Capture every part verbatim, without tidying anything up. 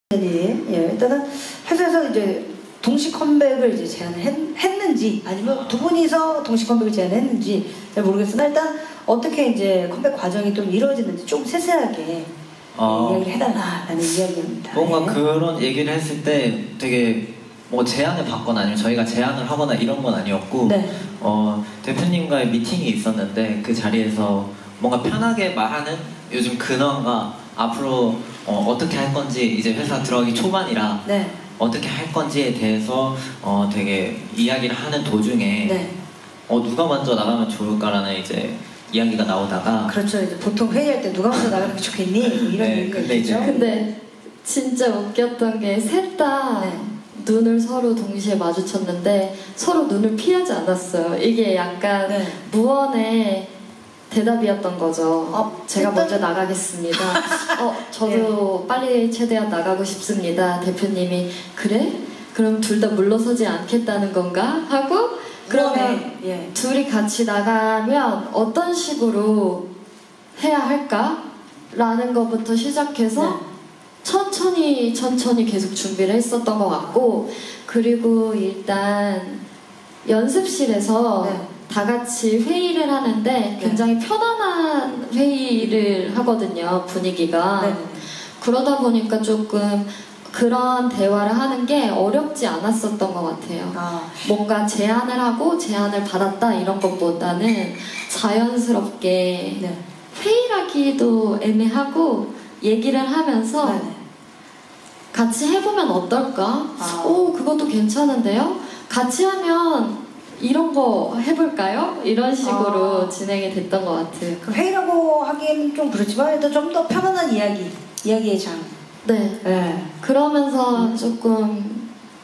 예, 일단은 회사에서 이제 동시 컴백을 이제 제안을 했, 했는지 아니면 두 분이서 동시 컴백을 제안했는지 잘 모르겠으나 일단 어떻게 이제 컴백 과정이 좀 이루어지는지 좀 세세하게 어, 이야기를 해달라라는 이야기입니다. 뭔가 예. 그런 얘기를 했을 때 되게 뭐 제안을 받거나 아니면 저희가 제안을 하거나 이런 건 아니었고 네. 어, 대표님과의 미팅이 있었는데 그 자리에서 뭔가 편하게 말하는 요즘 근황과 앞으로 어, 어떻게 할 건지 이제 회사 들어가기 초반이라 네. 어떻게 할 건지에 대해서 어, 되게 이야기를 하는 도중에 네. 어, 누가 먼저 나가면 좋을까라는 이제 이야기가 나오다가 그렇죠. 이제 보통 회의할 때 누가 먼저 나가면 좋겠니? 이런 네, 얘기가 근데 있죠. 이제 근데 진짜 웃겼던 게 셋 다 네. 눈을 서로 동시에 마주쳤는데 서로 눈을 피하지 않았어요. 이게 약간 네. 무언의 대답이었던 거죠. 어, 제가 일단... 먼저 나가겠습니다. 어, 저도 네. 빨리 최대한 나가고 싶습니다. 대표님이 그래? 그럼 둘 다 물러서지 않겠다는 건가? 하고 그러면 예. 둘이 같이 나가면 어떤 식으로 해야 할까? 라는 것부터 시작해서 네. 천천히 천천히 계속 준비를 했었던 것 같고, 그리고 일단 연습실에서 네. 다 같이 회의를 하는데 굉장히 네. 편안한 회의를 하거든요, 분위기가. 네. 그러다 보니까 조금 그런 대화를 하는 게 어렵지 않았었던 것 같아요. 아. 뭔가 제안을 하고 제안을 받았다 이런 것보다는 자연스럽게 네. 회의하기도 애매하고 얘기를 하면서 네네. 같이 해보면 어떨까? 아. 오, 그것도 괜찮은데요? 같이 하면 이런 거 해볼까요? 이런 식으로 아. 진행이 됐던 것 같아요. 그 회의라고 하기에는 좀 그렇지만 일단 좀 더 편안한 이야기, 이야기의 장. 네. 네. 그러면서 음. 조금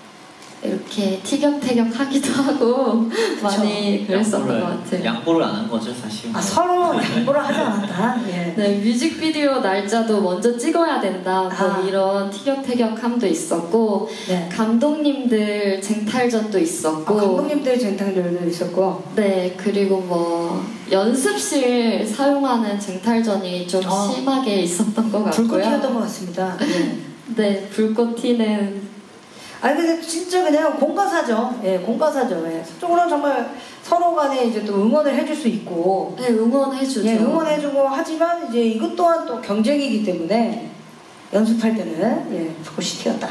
이렇게 티격태격 하기도 하고 많이 그랬었던 것 같아요. 양보를 안 한 거죠, 사실. 아, 서로 양보를 하지 않았다. 예. 네, 뮤직비디오 날짜도 먼저 찍어야 된다. 뭐 아. 이런 티격태격함도 있었고, 네. 감독님들 쟁탈전도 있었고, 아, 감독님들 쟁탈전도 있었고, 네, 그리고 뭐 연습실 사용하는 쟁탈전이 좀 아. 심하게 있었던 것 같고요. 불꽃 튀었던 것 같습니다. 예. 네, 불꽃 튀는. 아니 근데 진짜 그냥 공과사죠. 예, 공과사죠. 예. 속으로는 정말 서로 간에 이제 또 응원을 해줄 수 있고, 네, 응원해주죠. 예, 응원해주고 하지만 이제 이것 또한 또 경쟁이기 때문에 연습할 때는 예, 불꽃이 튀었다.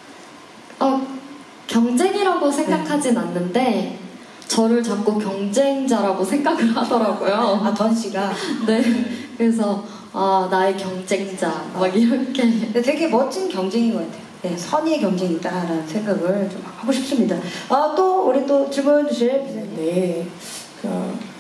어, 경쟁이라고 생각하진 네. 않는데 저를 자꾸 경쟁자라고 생각을 하더라고요. 아, 던 씨가. 네, 그래서 아, 나의 경쟁자 막 이렇게. 근데 되게 멋진 경쟁인 것 같아요. 네, 선의의 경쟁이다라는 생각을 좀 하고 싶습니다. 아, 또 우리 또 질문 주실 기자님. 네, 그,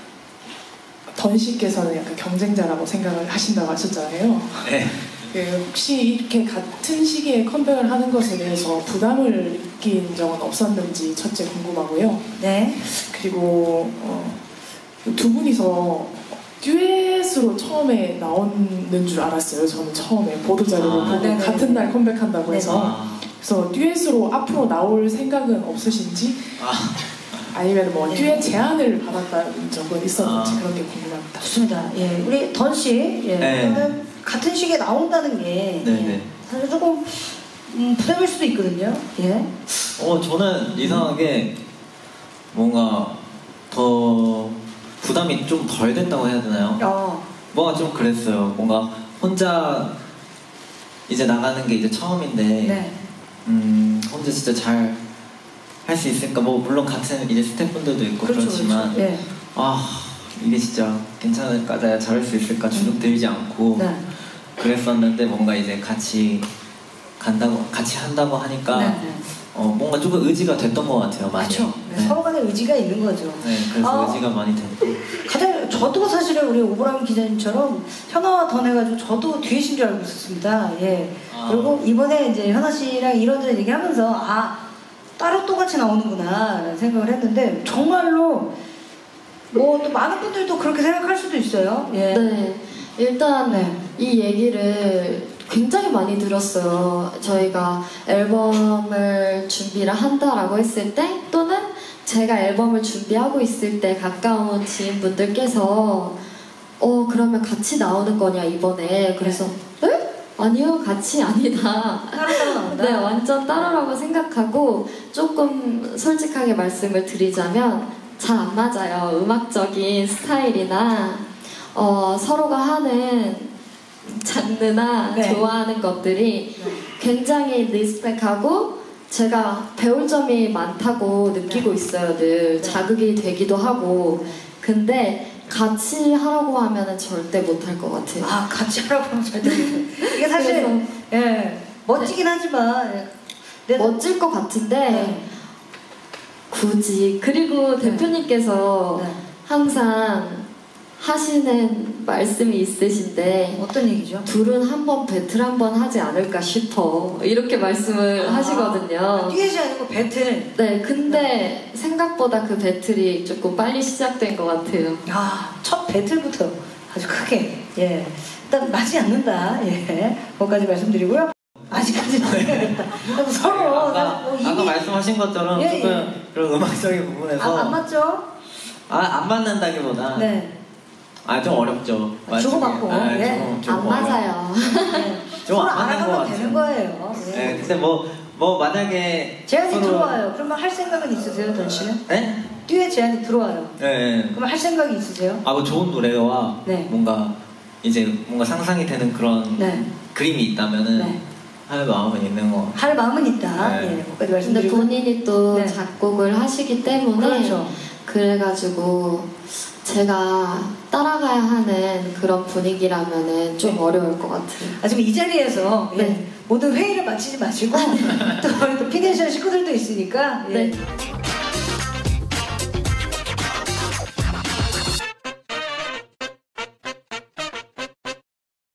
던 씨께서는 약간 경쟁자라고 생각을 하신다고 하셨잖아요. 네. 그, 혹시 이렇게 같은 시기에 컴백을 하는 것에 대해서 부담을 느낀 적은 없었는지 첫째 궁금하고요. 네. 그리고 어, 두 분이서 듀엣으로 처음에 나오는 줄 알았어요. 저는 처음에 보도자료를 아, 보고 네네. 같은 날 컴백한다고 해서 아. 그래서 듀엣으로 앞으로 나올 생각은 없으신지 아. 아니면 뭐 네. 듀엣 제안을 받았다는 적은 있었는지 아. 그런 게 궁금합니다. 좋습니다. 예, 우리 던 씨, 예, 네. 저는 같은 시기에 나온다는 게 네네. 예, 사실 조금 음, 부담일 수도 있거든요. 예. 어, 저는 이상하게 뭔가 더 부담이 좀 덜 된다고 해야 되나요? 어. 뭔가 좀 그랬어요. 뭔가 혼자 이제 나가는 게 이제 처음인데, 네. 음, 혼자 진짜 잘 할 수 있을까? 뭐 물론 같은 이제 스태프분들도 있고 그렇죠, 그렇지만, 그렇죠. 예. 아 이게 진짜 괜찮을까? 내가 잘할 수 있을까? 주눅 들지 않고 네. 그랬었는데 뭔가 이제 같이 간다고 같이 한다고 하니까 네, 네. 어, 뭔가 조금 의지가 됐던 것 같아요. 많이. 그렇죠. 네. 서로 간에 의지가 있는 거죠. 네, 그래서 아. 의지가 많이 됐고. 가장 저도 사실은 우리 오브라운 기자님처럼 현아와 던 해가지고 저도 듀엣인 줄 알고 있었습니다. 예. 아. 그리고 이번에 이제 현아 씨랑 이런저런 얘기하면서 아 따로 또 같이 나오는구나라는 생각을 했는데 정말로 뭐 또 많은 분들도 그렇게 생각할 수도 있어요. 예. 네, 일단 네. 이 얘기를 굉장히 많이 들었어요. 저희가 앨범을 준비를 한다라고 했을 때 또는 제가 앨범을 준비하고 있을 때 가까운 지인분들께서 어 그러면 같이 나오는 거냐 이번에. 그래서 네? 아니요, 같이 아니다. 따로따로 나온다. 네, 완전 따로라고 생각하고 조금 솔직하게 말씀을 드리자면 잘 안 맞아요. 음악적인 스타일이나 어, 서로가 하는 장르나 네. 좋아하는 것들이 네. 굉장히 리스펙하고 제가 배울 점이 많다고 느끼고 네. 있어요. 늘 네. 자극이 되기도 하고. 네. 근데 같이 하라고 하면은 절대 못할 것 같아요. 아, 같이 하라고 하면 절대 못해요. 이게 사실 그래서 예, 멋지긴 하지만 예, 내가- 멋질 것 같은데 네. 굳이 그리고 네. 대표님께서 네. 항상 하시는 말씀이 있으신데 어떤 얘기죠? 둘은 한번 배틀 한번 하지 않을까 싶어 이렇게 말씀을 아, 하시거든요. 듀엣이 아니고 배틀. 네, 근데 생각보다 그 배틀이 조금 빨리 시작된 것 같아요. 아, 첫 배틀부터 아주 크게 예, 일단 맞지 않는다. 예, 거기까지 말씀드리고요. 아직까지는 해야겠다. 그래서 서로 아까, 어, 아까 이미 말씀하신 것처럼 예, 조금 예. 그런 음악적인 부분에서 아, 안 맞죠? 아, 안 맞는다기보다 네. 아, 좀 어렵죠. 아, 주고받고, 아, 예. 좀- 좀 안 어려워요. 맞아요. 네. 좀 서로 안 맞는 것 알아가면 같아요. 되는 거예요. 예. 네, 근데 뭐, 뭐 만약에 제안이 서로- 들어와요. 그러면 할 생각은 있으세요, 던 씨는? 네? 듀엣 제안이 들어와요. 네. 네. 그러면 할 생각이 있으세요? 아, 뭐 좋은 노래와 네. 뭔가 이제 뭔가 상상이 되는 그런 네. 그림이 있다면은 네. 할 마음은 있는 거. 할 마음은 있다. 네. 예, 거기까지 근데 말씀드리고. 본인이 또 네. 작곡을 하시기 때문에 그렇죠. 그래가지고 제가 따라가야 하는 그런 분위기라면은 좀 네. 어려울 것 같아요. 아, 지금 이 자리에서 예, 네. 모든 회의를 마치지 마시고 또 우리 또 피디션 식구들도 있으니까 예, 네.